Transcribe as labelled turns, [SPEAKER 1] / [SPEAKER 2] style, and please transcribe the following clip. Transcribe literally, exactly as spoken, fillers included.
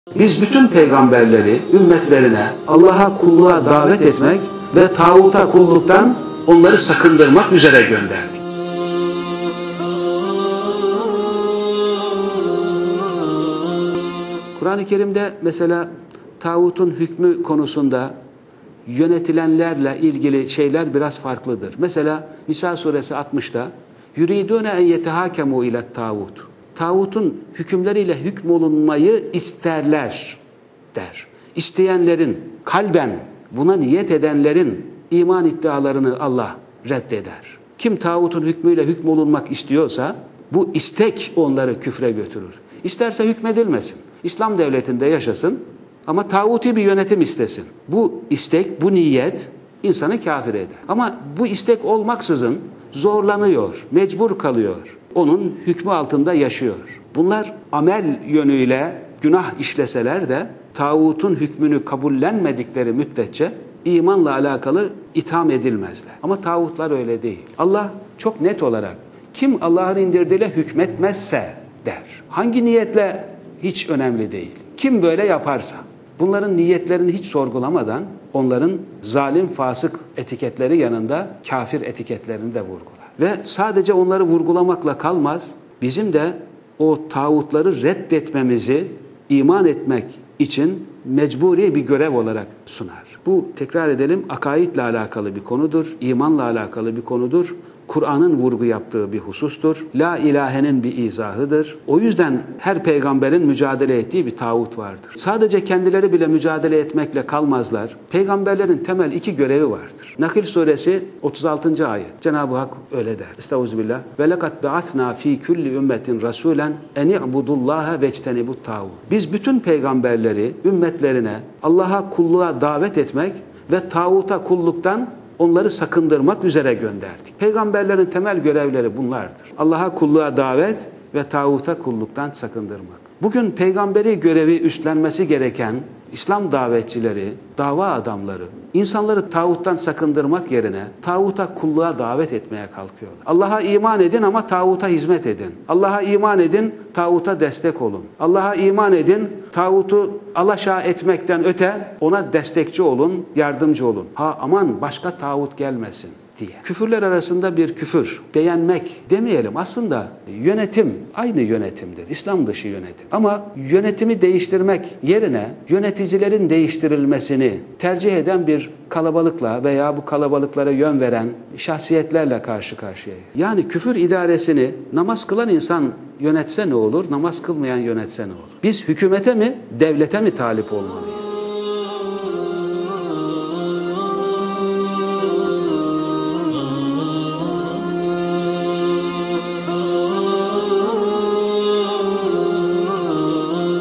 [SPEAKER 1] Biz bütün peygamberleri ümmetlerine Allah'a kulluğa davet etmek ve tağuta kulluktan onları sakındırmak üzere gönderdik. Kur'an-ı Kerim'de mesela tağutun hükmü konusunda yönetilenlerle ilgili şeyler biraz farklıdır. Mesela Nisa suresi altmışta yuridune en yetehakemu ile tağut. Tağutun hükümleriyle hükmolunmayı isterler der. İsteyenlerin, kalben buna niyet edenlerin iman iddialarını Allah reddeder. Kim tağutun hükmüyle hükmolunmak istiyorsa bu istek onları küfre götürür. İsterse hükmedilmesin. İslam devletinde yaşasın ama tağuti bir yönetim istesin. Bu istek, bu niyet insanı kafir eder. Ama bu istek olmaksızın zorlanıyor, mecbur kalıyor. Onun hükmü altında yaşıyor. Bunlar amel yönüyle günah işleseler de tağutun hükmünü kabullenmedikleri müddetçe imanla alakalı itham edilmezler. Ama tağutlar öyle değil. Allah çok net olarak kim Allah'ın indirdiğiyle hükmetmezse der. Hangi niyetle hiç önemli değil. Kim böyle yaparsa bunların niyetlerini hiç sorgulamadan onların zalim, fasık etiketleri yanında kafir etiketlerini de vurgular. Ve sadece onları vurgulamakla kalmaz, bizim de o tağutları reddetmemizi iman etmek için mecburi bir görev olarak sunar. Bu, tekrar edelim, akaidle alakalı bir konudur, imanla alakalı bir konudur. Kur'an'ın vurgu yaptığı bir husustur. La ilahenin bir izahıdır. O yüzden her peygamberin mücadele ettiği bir tağut vardır. Sadece kendileri bile mücadele etmekle kalmazlar. Peygamberlerin temel iki görevi vardır. Nakil suresi otuz altıncı ayet. Cenab-ı Hak öyle der. Estağfirullah. Ve lekad ba'asna fi kulli ümmetin rasulen en i'budullaha vectenibut tağut. Biz bütün peygamberleri ümmetlerine Allah'a kulluğa davet etmek ve tağuta kulluktan onları sakındırmak üzere gönderdik. Peygamberlerin temel görevleri bunlardır. Allah'a kulluğa davet ve tağuta kulluktan sakındırmak. Bugün peygamberi görevi üstlenmesi gereken İslam davetçileri, dava adamları, insanları tağuttan sakındırmak yerine tağuta kulluğa davet etmeye kalkıyorlar. Allah'a iman edin ama tağuta hizmet edin. Allah'a iman edin, tağuta destek olun. Allah'a iman edin, tağutu alaşağı etmekten öte ona destekçi olun, yardımcı olun. Ha aman başka tağut gelmesin diye. Küfürler arasında bir küfür, beğenmek demeyelim. Aslında yönetim aynı yönetimdir. İslam dışı yönetim. Ama yönetimi değiştirmek yerine yöneticilerin değiştirilmesini tercih eden bir kalabalıkla veya bu kalabalıklara yön veren şahsiyetlerle karşı karşıyayız. Yani küfür idaresini namaz kılan insan yönetse ne olur, namaz kılmayan yönetse ne olur? Biz hükümete mi, devlete mi talip olmalıyız?